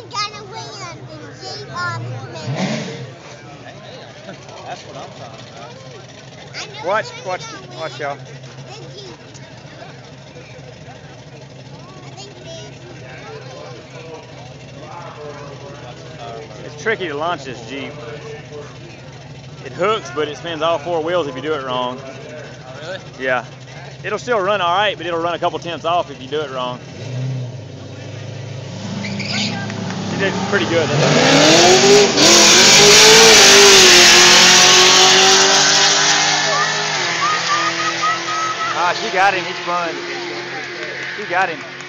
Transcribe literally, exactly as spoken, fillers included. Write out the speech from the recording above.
gonna win the Jeep or the Camaro. That's what I'm talking about. I know Watch, who's watch, gonna win. watch y'all. The Jeep. I think it is. It's tricky to launch this Jeep. It hooks, but it spins all four wheels if you do it wrong. Oh, really? Yeah. It'll still run all right, but it'll run a couple tenths off if you do it wrong. She did pretty good. Ah, she got him. He spun. She got him.